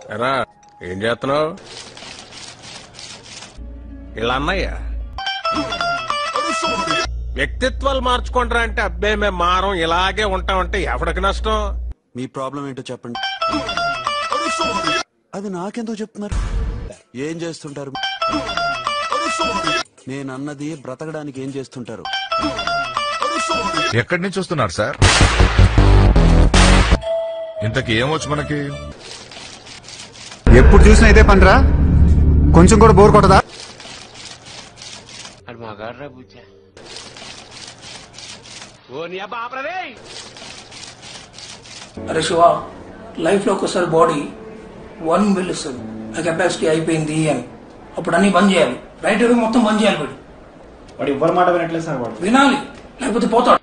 ఎరా ఏం చేస్తున్నావు? ఇలా అన్నయ్య వ్యక్తిత్వాలు మార్చుకుంటారా అంటే అబ్బే మేము మారం ఇలాగే ఉంటామంటే ఎవడికి నష్టం? మీ ప్రాబ్లం ఏంటో చెప్పండి. అది నాకెందుకు చెప్తున్నారు? ఏం చేస్తుంటారు? నేనన్నది బ్రతకడానికి ఏం చేస్తుంటారు? ఎక్కడి నుంచి వస్తున్నారు సార్? ఇంతకీ ఏమొచ్చు మనకి? ఎప్పుడు చూసినా ఇదే పనిరా, కొంచెం కూడా బోర్ కొట్టదా? అరే శివ, లైఫ్ లో ఒకసారి బాడీ 1 పిలుస్తుంది ఆ కెపాసిటీ అయిపోయింది అని, అప్పుడు అన్ని బంద్ చేయాలి. రైట్ మొత్తం బంద్ చేయాలి. వాడు ఎవ్వరి మాట వినట్లేదు సార్. వినాలి, లేకపోతే పోతాడు.